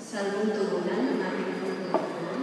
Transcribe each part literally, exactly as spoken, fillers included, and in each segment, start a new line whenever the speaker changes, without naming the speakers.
Salmong tugunan ng ating pagkukunan.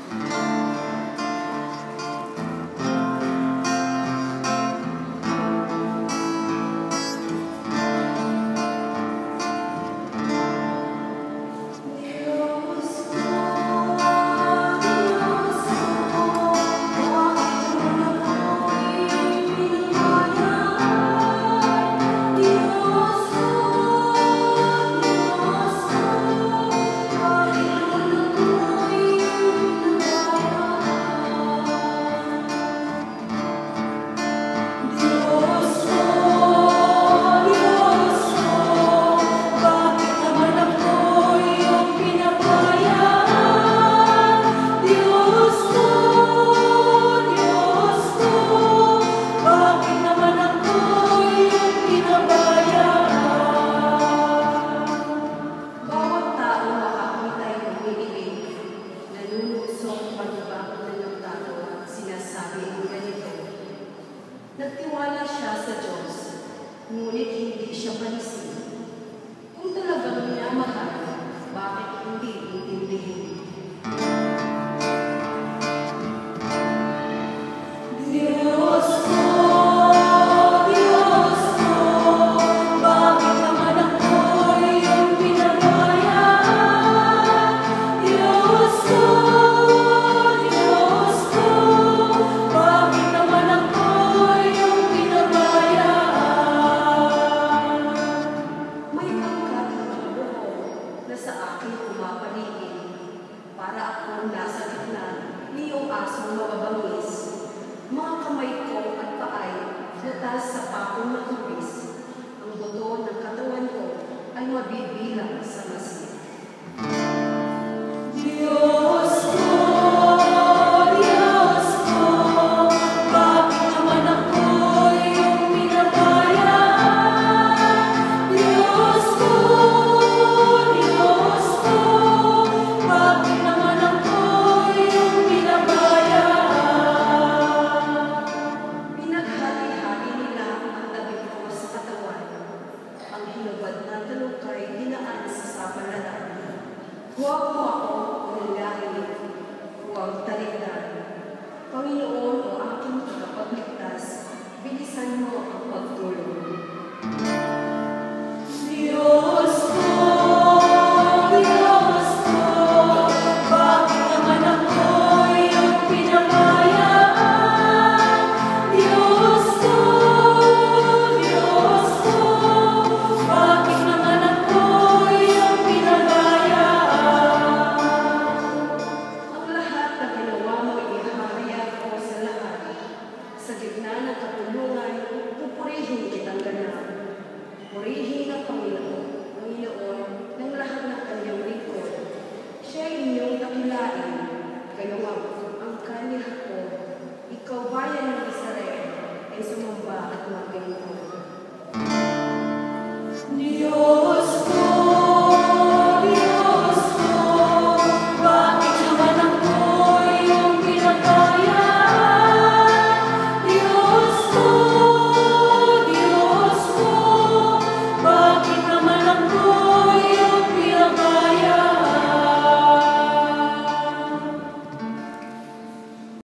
Nagtiwala siya sa Diyos, ngunit hindi siya panisin. Kung talagang minamahal, bakit hindi intindihin? Diyos ko, Diyos ko, bakit naman ako'y iyong pinabayaan? Diyos ko, Diyos ko, bakit naman ako'y iyong pinabayaan? May pangkat ng mga buhok na sa akin pumapaligid, para akong nasa gitna niyong asong mababangis. Mga kamay ko at paay natas sa pakong ng hapis. Ang buto ng katawan ko ay mabibilang sa masin. Diyos ko, Diyos ko, bakit naman ako'y iyong pinabayaan? Diyos ko, Diyos ko, bakit naman ako'y iyong pinabayaan? Pinaghati-hati nila ang damit ko sa katawan. Ang hinubad na talukay dinaan sa sapalaran. Huwag mo ako ulilahin, huwag talikdan. Panginoon o aking tagapagligtas, bilisan mo ang